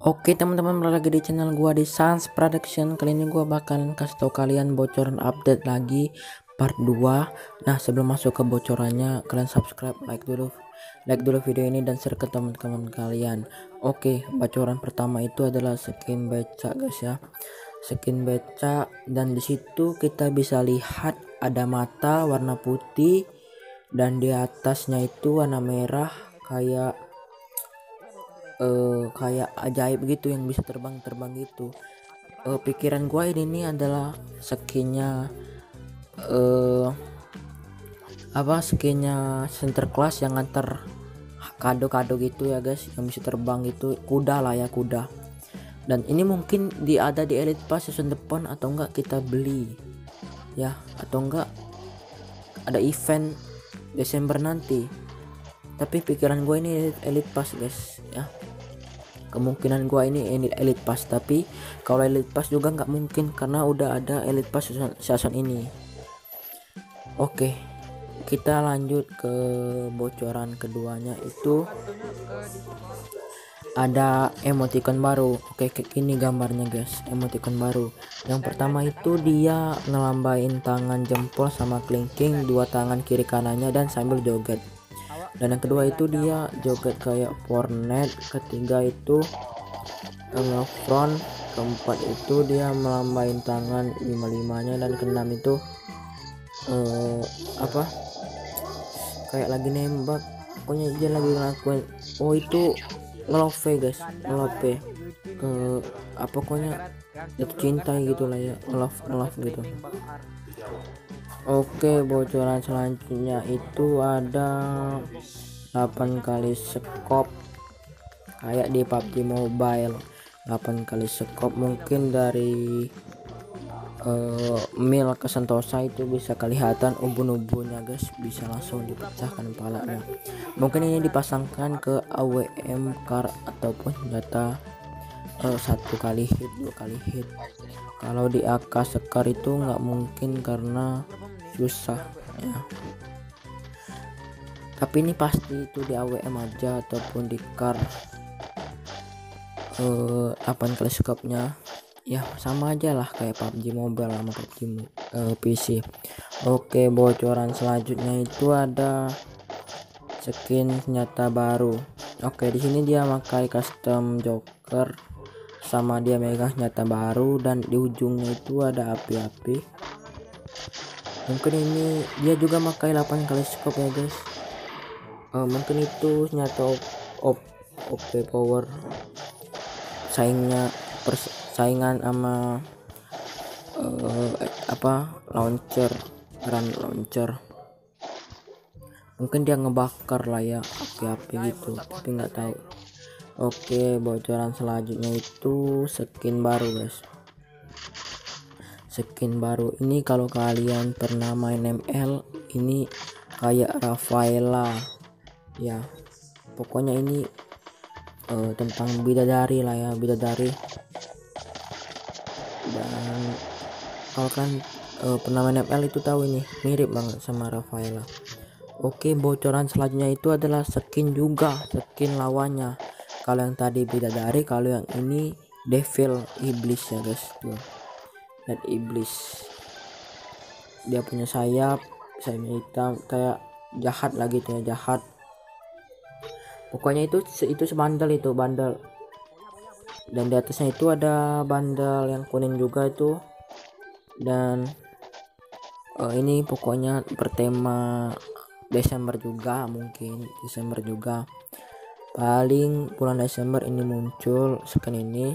Oke teman-teman, balik lagi di channel gua di Sans Production. Kali ini gua bakalan kasih tau kalian bocoran update lagi part 2. Nah, sebelum masuk ke bocorannya, kalian subscribe, like dulu video ini dan share ke teman-teman kalian. Oke, bocoran pertama itu adalah skin beca guys ya. Skin beca, dan disitu kita bisa lihat ada mata warna putih dan di atasnya itu warna merah kayak ajaib gitu yang bisa terbang gitu. Pikiran gua ini adalah skinnya skinnya Sinterklas yang antar kado-kado gitu ya guys, yang bisa terbang gitu, kuda lah ya, kuda. Dan ini mungkin ada di Elite Pass season depan, atau enggak kita beli ya, atau enggak ada event Desember nanti. Tapi pikiran gue ini Elite Pass guys ya, kemungkinan gua ini Elite Pass. Tapi kalau Elite Pass juga nggak mungkin karena udah ada Elite Pass season ini. Oke, kita lanjut ke bocoran keduanya. Itu ada emoticon baru. Oke, ini gambarnya guys, emoticon baru. Yang pertama itu dia ngelambain tangan jempol sama kelingking, dua tangan kiri kanannya dan sambil joget. Dan yang kedua itu dia joget kayak Fortnite. Ketiga itu front. Keempat itu dia melambain tangan 55-nya. Dan keenam itu kayak lagi nembak, pokoknya dia lagi ngelakuin itu ngelove guys, ngelove pokoknya jatuh cinta gitu lah ya, ngelove gitu. Oke, bocoran selanjutnya itu ada 8 kali skop kayak di PUBG Mobile. 8 kali skop mungkin dari mil ke Sentosa itu bisa kelihatan ubun-ubunnya guys, bisa langsung dipecahkan kepalanya. Mungkin ini dipasangkan ke AWM car ataupun senjata 1 kali hit, 2 kali hit. Kalau di AK Sekar itu nggak mungkin karena susah ya. Tapi ini pasti itu di AWM aja ataupun di car. 8 kali skopnya ya sama aja lah kayak PUBG Mobile sama PUBG PC. Oke, bocoran selanjutnya itu ada skin senjata baru. Oke, di sini dia pakai custom Joker sama dia megang senjata baru, dan di ujungnya itu ada api-api. Mungkin ini dia juga pakai 8 kali scope ya guys. Mungkin itu senjata OP power, saingan sama run launcher. Mungkin dia ngebakar lah ya, api-api gitu, tapi nggak tahu. Oke, bocoran selanjutnya itu skin baru guys. Skin baru ini kalau kalian pernah main ML, ini kayak Rafaela ya, pokoknya ini tentang bidadari lah ya, bidadari. Dan kalau kalian pernah main ML itu tahu ini mirip banget sama Rafaela. Oke, bocoran selanjutnya itu adalah skin juga, skin lawannya. Kalau yang tadi bidadari, kalau yang ini devil, iblis ya guys. Tuh, lihat iblis, dia punya sayap hitam kayak jahat lagi tuh ya, jahat. Pokoknya itu sebandel itu, bandel. Dan di atasnya itu ada bandel yang kuning juga itu. Dan ini pokoknya bertema Desember juga, mungkin Desember juga, paling bulan Desember ini muncul skin ini.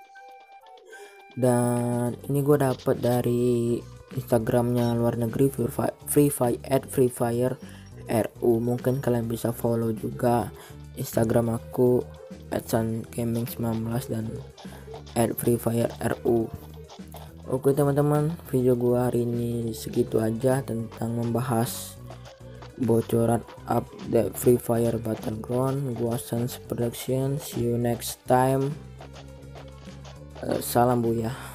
Dan ini gue dapet dari Instagramnya luar negeri, Free Fire RU. Mungkin kalian bisa follow juga Instagram aku @sangaming19 dan @freefire_ru. Oke teman-teman, video gua hari ini segitu aja tentang membahas bocoran update Free Fire Battleground. Gua Sans Production, see you next time. Salam buya.